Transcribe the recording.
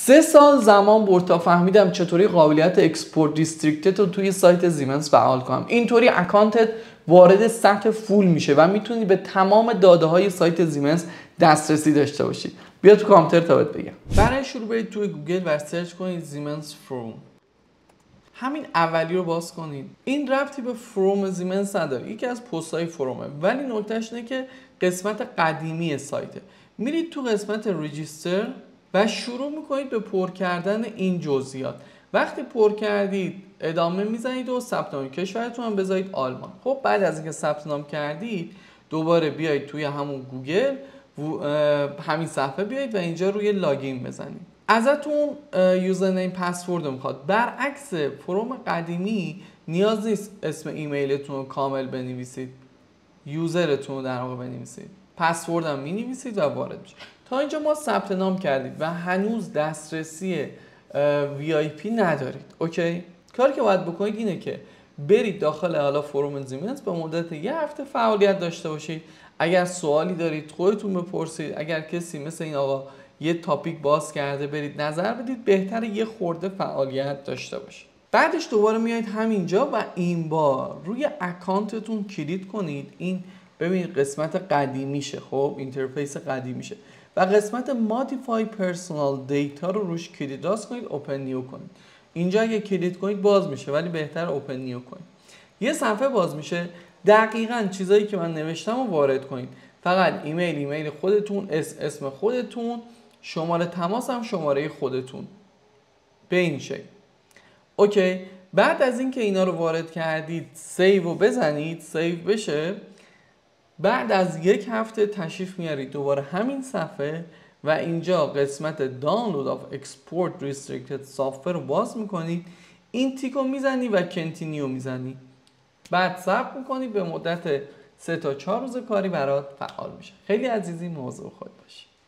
3 سال زمان برد تا فهمیدم چطوری قابلیت اکسپورت ریستریکتد رو توی سایت زیمنس فعال کنم. اینطوری اکانتت وارد سطح فول میشه و میتونی به تمام داده های سایت زیمنس دسترسی داشته باشی. بیا تو کامپیوتر تا بهت بگم. برای شروع برید توی گوگل و سرچ کنید زیمنس فروم. همین اولی رو باز کنید. این ربطی به فروم زیمنس نداره، یکی از پست‌های فرومه، ولی نکتهش اینه که قسمت قدیمی سایته. میرید تو قسمت ریجیستر و شروع میکنید به پر کردن این جزئیات. وقتی پر کردید ادامه میزنید و ثبت نام کشورتون هم بذارید آلمان. خب بعد از اینکه ثبت نام کردید دوباره بیایید توی همون گوگل همین صفحه بیایید و اینجا روی لاگین بزنید. ازتون یوزرنیم پسورد میخواد. برعکس فروم قدیمی نیاز نیست اسم ایمیلتون رو کامل بنویسید، یوزرتون رو در واقع بنویسید، پسورد هم مینویسید و وارد میشید. تا اینجا ما ثبت نام کردید و هنوز دسترسی VIP ندارید. اوکی؟ کاری که باید بکنید اینه که برید داخل حالا فروم زیمنس، به مدت 1 هفته فعالیت داشته باشید. اگر سوالی دارید خودتون بپرسید، اگر کسی مثل این آقا یه تاپیک باز کرده برید نظر بدید، بهتره یه خورده فعالیت داشته باشید. بعدش دوباره میایید همینجا و این بار روی اکانتتون کلیک کنید. این ببینید قسمت قدیمیشه، خب اینترفیس قدیمیشه و قسمت مودیفای پرسونال دیتا رو روش کلیک راست کنید، اوپن نیو کنید. اینجا اگه کلیک کنید باز میشه ولی بهتر اوپن نیو کنید. یه صفحه باز میشه، دقیقاً چیزایی که من نوشتم رو وارد کنید. فقط ایمیل خودتون، اسم خودتون، شماره تماس هم شماره خودتون، به این شکل. اوکی. بعد از اینکه اینا رو وارد کردید سیو رو بزنید، سیو بشه. بعد از 1 هفته تشریف میارید دوباره همین صفحه و اینجا قسمت دانلود آف اکسپورت ریستریکتد سافتور رو باز میکنید، این تیک رو میزنی و کنتینیو میزنی. بعد صبر میکنید، به مدت 3 تا 4 روز کاری برات فعال میشه. خیلی عزیزی، موضوع خود باشی.